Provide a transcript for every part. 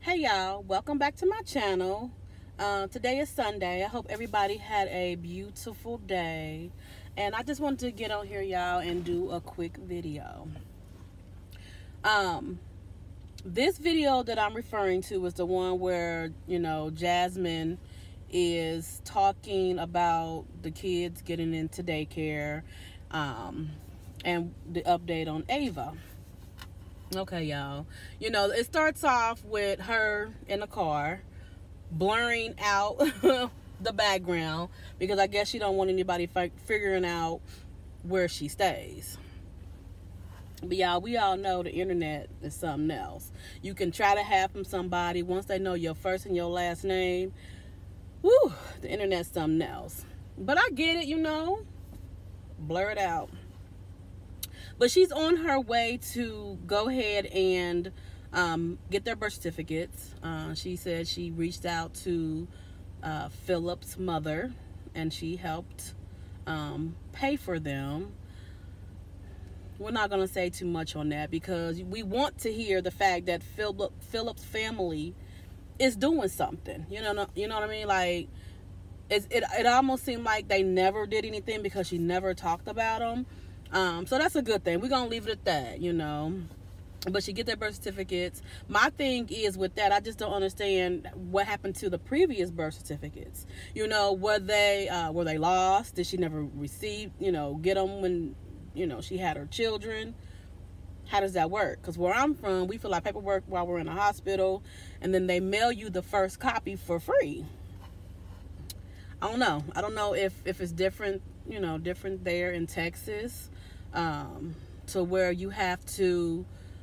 Hey y'all, welcome back to my channel. Today is Sunday. I hope everybody had a beautiful day. And I just wanted to get on here, y'all, and do a quick video. This video that I'm referring to is the one where, Jasmine is talking about the kids getting into daycare and the update on Ava. Okay, y'all. It starts off with her in the car, blurring out the background because I guess she don't want anybody figuring out where she stays. But y'all, we all know the internet is something else. You can try to have from somebody once they know your first and your last name. Woo, the internet's something else. But I get it, blur it out. But she's on her way to go ahead and get their birth certificates. She said she reached out to Philip's mother and she helped pay for them. We're not going to say too much on that because we want to hear the fact that Philip's family is doing something. You know what I mean? Like, it almost seemed like they never did anything because she never talked about them. So that's a good thing. We're going to leave it at that, But she get their birth certificates. My thing is with that, I just don't understand what happened to the previous birth certificates. Were they lost? Did she never receive, get them when, she had her children? How does that work? Because where I'm from, we fill out paperwork while we're in the hospital, and then they mail you the first copy for free. I don't know. I don't know if it's different, different there in Texas, to where you have to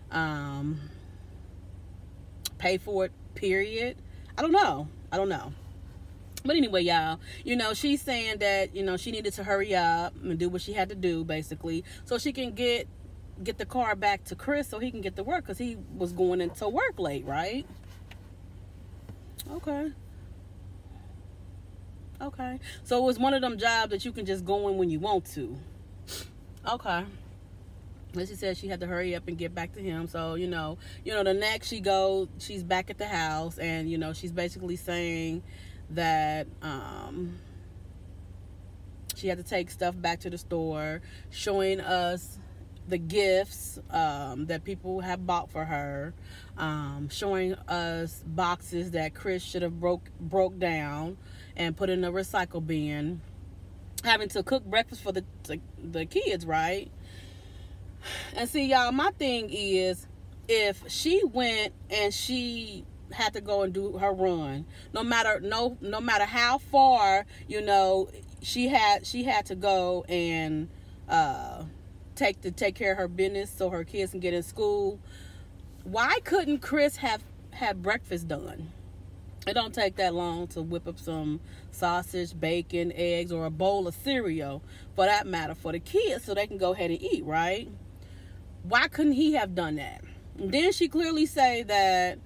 pay for it, period. I don't know. But anyway, y'all, she's saying that, she needed to hurry up and do what she had to do, basically, so she can get the car back to Chris so he can get to work because he was going into work late, right? Okay. So it was one of them jobs that you can just go in when you want to. Okay. And she said she had to hurry up and get back to him. So, the next she's back at the house and, she's basically saying that she had to take stuff back to the store, showing us the gifts that people have bought for her, showing us boxes that Chris should have broke down and put in a recycle bin, having to cook breakfast for the kids, right? And see, y'all, my thing is, if she went and she had to go and do her run, no matter how far, she had to go and take care of her business so her kids can get in school. Why couldn't Chris have had breakfast done? It don't take that long to whip up some sausage, bacon, eggs, or a bowl of cereal, for that matter, for the kids so they can go ahead and eat, right? Why couldn't he have done that? And then she clearly say that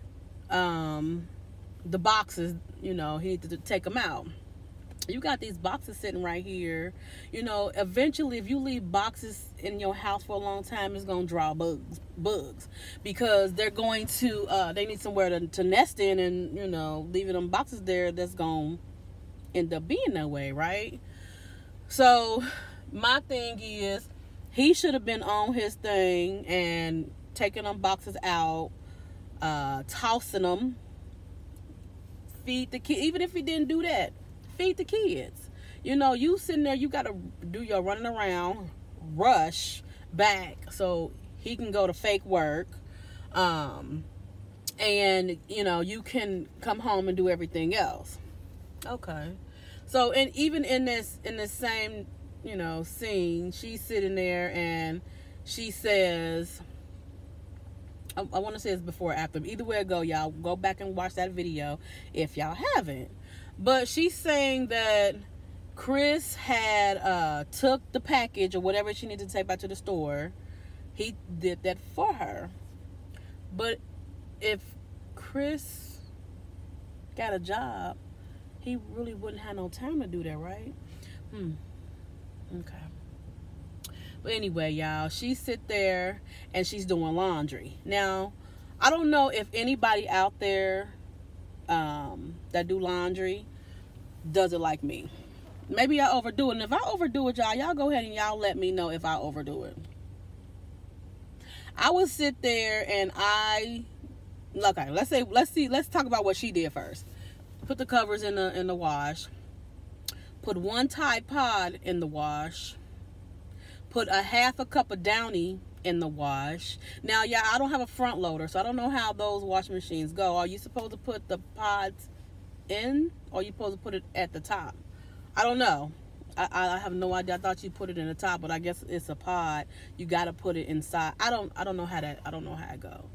the boxes, he needed to take them out. You got these boxes sitting right here. Eventually, if you leave boxes in your house for a long time, it's going to draw bugs because they're going to, they need somewhere to nest in, and, leaving them boxes there, that's going to end up being that way, right? So, my thing is, he should have been on his thing and taking them boxes out, tossing them, feed the kids, even if he didn't do that. Feed the kids. You sitting there, you got to do your running around, rush back so he can go to fake work. And, you can come home and do everything else. Okay. So, and even in this same, scene, she's sitting there and she says, I want to say it's before or after. Either way it go, y'all, go back and watch that video if y'all haven't. But she's saying that Chris had took the package or whatever she needed to take back to the store. He did that for her. But if Chris got a job, he really wouldn't have no time to do that, right? Okay. But anyway, y'all, she sit there and she's doing laundry. Now, I don't know if anybody out there that do laundry does it like me. Maybe I overdo it. And if I overdo it, y'all go ahead and y'all let me know if I overdo it. I would sit there and okay, let's talk about what she did first. Put the covers in the wash. Put 1 Tide Pod in the wash. Put a half a cup of Downy in the wash. Now, yeah, I don't have a front loader, so I don't know how those wash machines go. Are you supposed to put the pods in, or are you supposed to put it at the top? I don't know. I have no idea. I thought you put it in the top, but I guess it's a pod. You got to put it inside. I don't know how it go.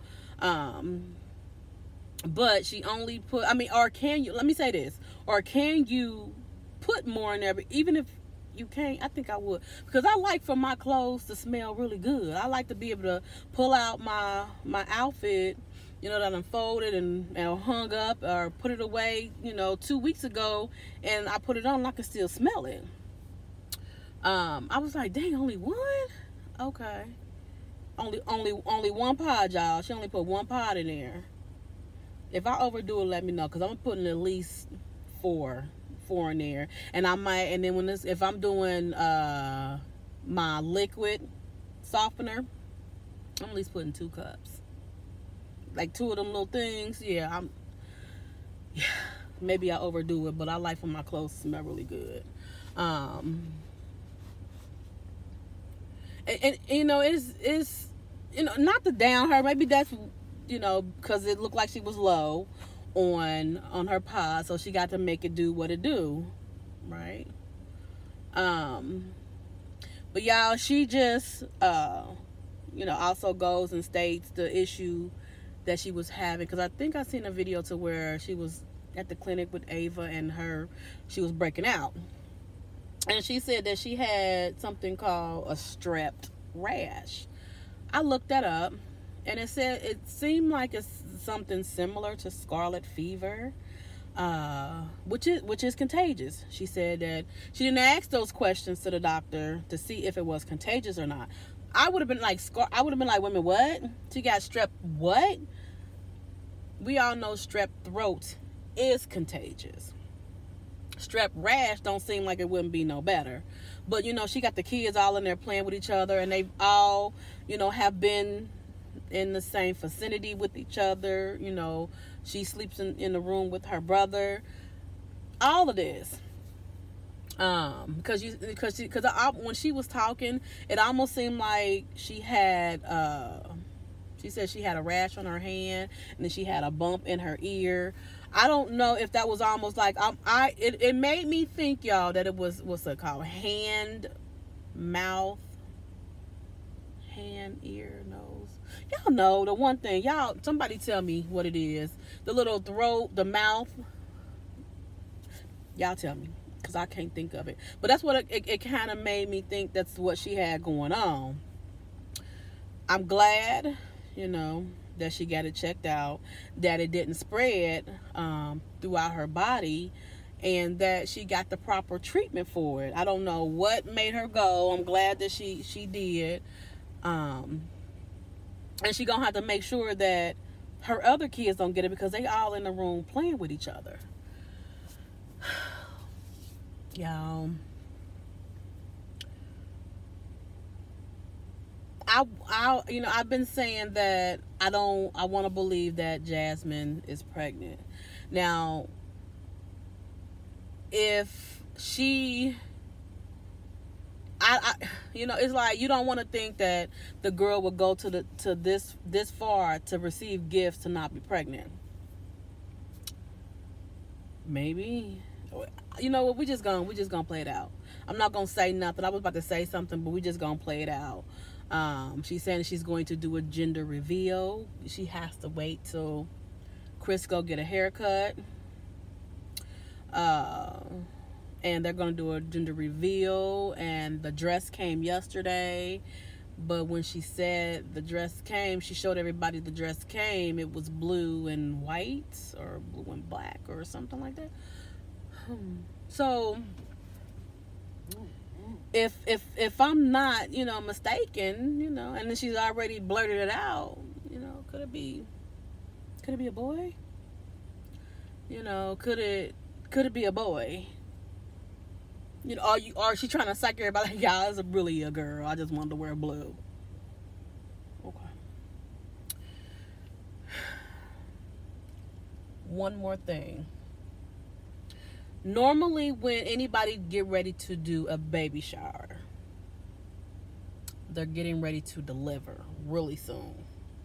But she only put, or can you, let me say this, or can you put more in there? But even if you can't, I think I would, because I like for my clothes to smell really good. I like to be able to pull out my outfit, that I'm folded and hung up, or put it away, 2 weeks ago, and I put it on and I can still smell it. I was like, dang, only one? Okay. Only 1 pod, y'all. She only put 1 pod in there. If I overdo it, let me know, because I'm putting at least 4 in there. And I might, and then if I'm doing my liquid softener, I'm at least putting 2 cups. Like 2 of them little things. Yeah, maybe I overdo it, but I like for my clothes to smell really good. And it's not to down her. Maybe that's because it looked like she was low on her pod, so she got to make it do what it do, right? But y'all, she just also goes and states the issue that she was having, because I think I seen a video to where she was at the clinic with Ava and she was breaking out. And she said that she had something called a strep rash. I looked that up, and it said it seemed like it's something similar to scarlet fever, which is contagious. She said that she didn't ask those questions to the doctor to see if it was contagious or not. I would have been like, wait a minute, what? She got strep what? We all know strep throat is contagious. Strep rash don't seem like it wouldn't be no better. But, she got the kids all in there playing with each other, and they all, have been in the same vicinity with each other. She sleeps in the room with her brother. All of this. Because when she was talking, it almost seemed like she had, she said she had a rash on her hand, and then she had a bump in her ear. I don't know if that was almost like, it made me think, y'all, that it was, what's it called? Hand, mouth, hand, ear, nose. Y'all know the one thing. Y'all, somebody tell me what it is. The little throat, the mouth. Y'all tell me, because I can't think of it. But that's what it kind of made me think that's what she had going on. I'm glad, that she got it checked out, that it didn't spread throughout her body, and that she got the proper treatment for it. I don't know what made her go. I'm glad that she did. And she gonna have to make sure that her other kids don't get it, because they all in the room playing with each other. Y'all, I've been saying that I want to believe that Jasmine is pregnant. Now, if she, it's like, you don't want to think that the girl would go to this far to receive gifts to not be pregnant. Maybe. You know what? We just gonna play it out. I'm not gonna say nothing. I was about to say something, but we just gonna play it out. She's saying she's going to do a gender reveal. She has to wait till Chris go get a haircut. And they're going to do a gender reveal. And the dress came yesterday. But when she said the dress came, she showed everybody the dress came. It was blue and white, or blue and black, or something like that. So if I'm not, mistaken, and then she's already blurted it out, could it be could it be a boy? You know, could it be a boy? You know, are she trying to psych everybody like, y'all, it's really a girl. I just wanted to wear blue. Okay. One more thing. Normally, when anybody get ready to do a baby shower, they're getting ready to deliver really soon.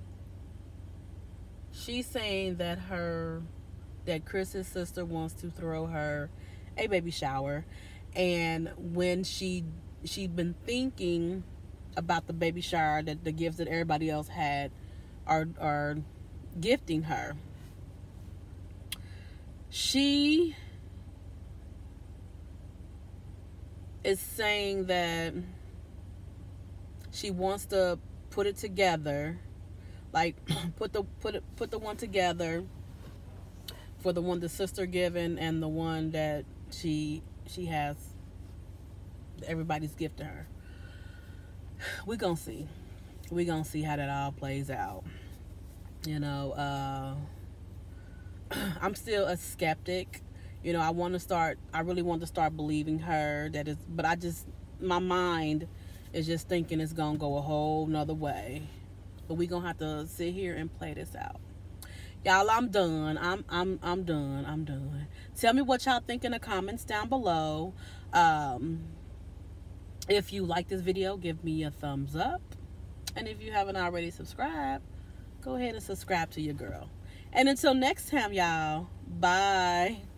She's saying that Chris's sister wants to throw her a baby shower, and when she'd been thinking about the baby shower, that the gifts that everybody else had are gifting her, she is saying that she wants to put it together, like put the one together for the one the sister given and the one that she has everybody's gift to her. We're gonna see how that all plays out. You know, I'm still a skeptic. You know, I really want to start believing her but my mind is just thinking it's gonna go a whole nother way. But we gonna have to sit here and play this out. Y'all, I'm done. I'm done. Tell me what y'all think in the comments down below. If you like this video, give me a thumbs up. And if you haven't already subscribed, go ahead and subscribe to your girl. And until next time, y'all, bye.